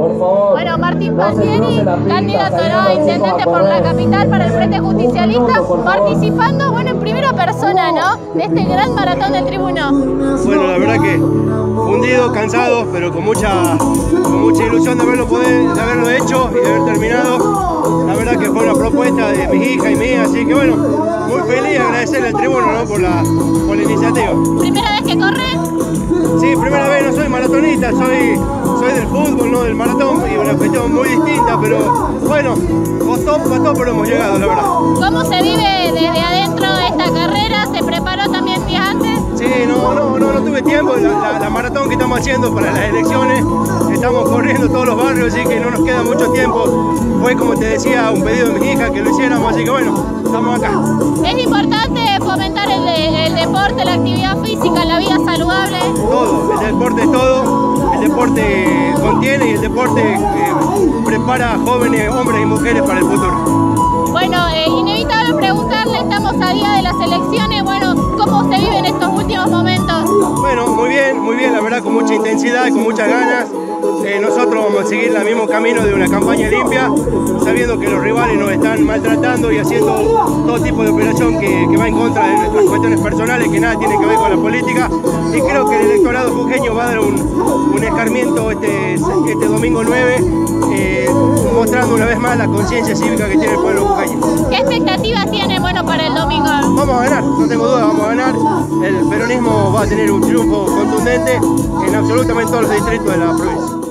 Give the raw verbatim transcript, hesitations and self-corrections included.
Por favor. Bueno, Martín no se Palmieri, crucen las pistas, candidato ahí a los chicos intendente a por la correr. capital para el Frente Un Justicialista, minuto, por favor. participando, bueno, en primera persona, ¿no? De este gran maratón del Tribuno. Bueno, la verdad que fundido, cansado, pero con mucha, con mucha ilusión de haberlo, poder, de haberlo hecho y de haber terminado. La verdad que fue una propuesta de mi hija y mía, así que bueno, muy feliz, agradecerle al Tribuno, ¿no? por, la, por la iniciativa. ¿Primera vez que corre? Sí, primera vez, no soy maratonista, soy, soy del fútbol, no del maratón, y una cuestión muy distinta, pero bueno, costó, costó, pero hemos llegado, la verdad. ¿Cómo se vive desde adentro de esta carrera? ¿Se preparó también días antes? Sí, no, no, no, no tuve tiempo, la, la, la maratón que estamos haciendo para las elecciones, estamos corriendo todos los barrios, así que no nos queda mucho tiempo. Fue, como te decía, un pedido de mi hija que lo hiciéramos, así que bueno, estamos acá. Es importante fomentar el, el deporte, la actividad física, la vida saludable. Todo, el deporte es todo, el deporte contiene y el deporte eh, prepara a jóvenes, hombres y mujeres para el futuro. Bueno, eh, inevitable preguntarle, estamos a día de las elecciones, bueno, ¿cómo se viven estos últimos momentos? Bueno, muy bien, muy bien, la verdad, con mucha intensidad, con muchas ganas. Eh, nosotros vamos a seguir el mismo camino de una campaña limpia, sabiendo que los rivales nos están maltratando y haciendo todo tipo de operación que, que va en contra de nuestras cuestiones personales, que nada tiene que ver con la política. Y creo que el electorado jujeño va a dar un, un escarmiento este, este domingo nueve, eh, mostrando una vez más la conciencia cívica que tiene el pueblo jujeño. ¿Qué expectativas tiene, bueno, para el domingo? Vamos a ganar, no tengo duda, vamos a ganar. El peronismo va a tener un triunfo contundente en absolutamente todos los distritos de la provincia.